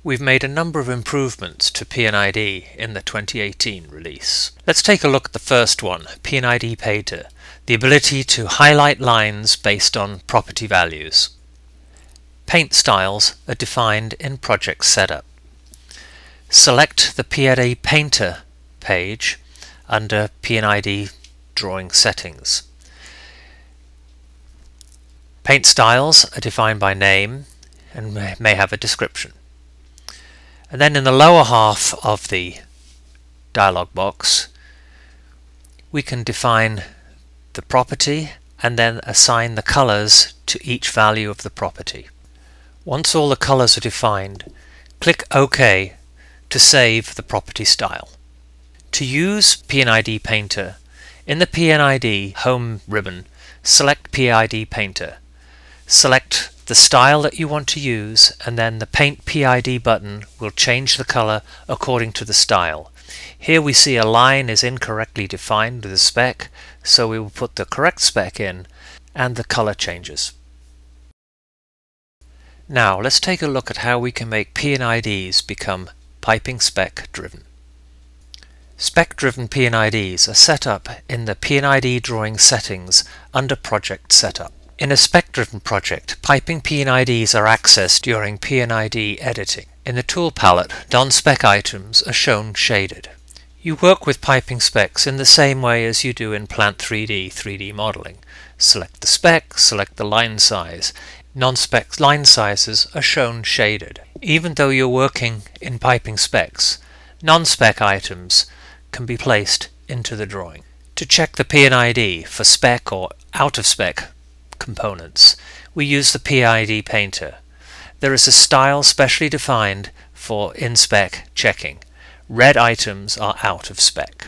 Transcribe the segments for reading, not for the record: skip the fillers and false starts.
We've made a number of improvements to P&ID in the 2018 release. Let's take a look at the first one, P&ID Painter, the ability to highlight lines based on property values. Paint styles are defined in Project Setup. Select the P&ID Painter page under P&ID Drawing Settings. Paint styles are defined by name and may have a description. And then in the lower half of the dialog box we can define the property and then assign the colors to each value of the property. Once all the colors are defined, click OK to save the property style. To use P&ID Painter, in the P&ID Home ribbon, select P&ID Painter. Select the style that you want to use, and then the Paint P&ID button will change the color according to the style. Here we see a line is incorrectly defined with a spec, so we will put the correct spec in and the color changes. Now let's take a look at how we can make P&IDs become piping spec driven. Spec-driven P&IDs are set up in the P&ID Drawing Settings under Project Setup. In a spec-driven project, piping P&IDs are accessed during P&ID editing. In the tool palette, non-spec items are shown shaded. You work with piping specs in the same way as you do in Plant 3D modeling. Select the spec, select the line size. Non-spec line sizes are shown shaded. Even though you're working in piping specs, non-spec items can be placed into the drawing. To check the P&ID for spec or out-of-spec components, we use the P&ID Painter. There is a style specially defined for in-spec checking. Red items are out of spec.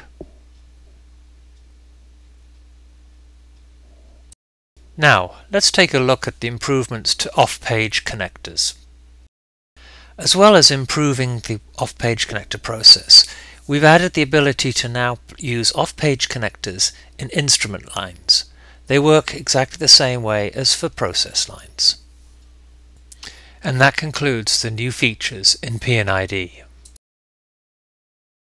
Now let's take a look at the improvements to off-page connectors. As well as improving the off-page connector process, we've added the ability to now use off-page connectors in instrument lines. They work exactly the same way as for process lines. And that concludes the new features in P&ID.